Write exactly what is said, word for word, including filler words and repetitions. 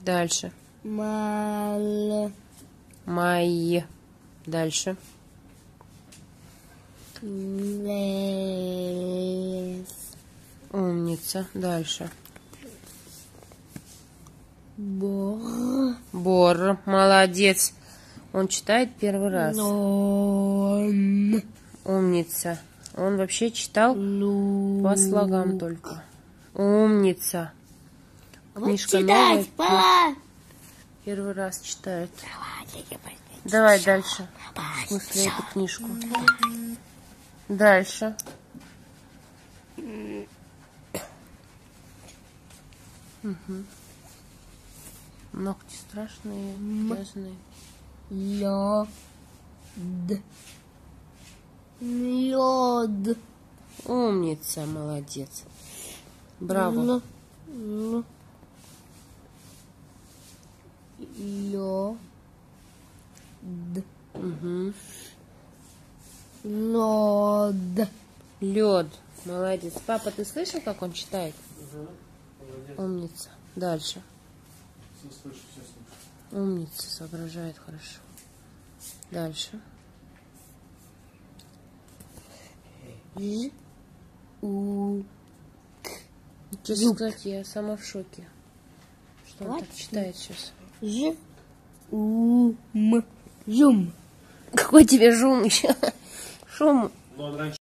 Дальше. Мал. Май. Дальше. Лес. Умница. Дальше. Бор. Бор. Молодец. Он читает первый раз. Лон. Умница. Он вообще читал Лу. по слогам только. Умница. Книжка новая. Папа. Первый раз читает. Давай дальше. В смысле, эту книжку. Дальше. Угу. Ногти страшные, грязные. Лед. Лед. Умница, молодец. Браво. Л. Лед. Угу. Лед. Лед. Молодец. Папа, ты слышал, как он читает? Угу. Умница. Дальше. Все слышу, все слышу. Умница, соображает хорошо. Дальше. Ж. У. Честно сказать, я сама в шоке, что он так читает сейчас. Ж. У. М. Жум. Какой тебе шум еще? Шум. Но он раньше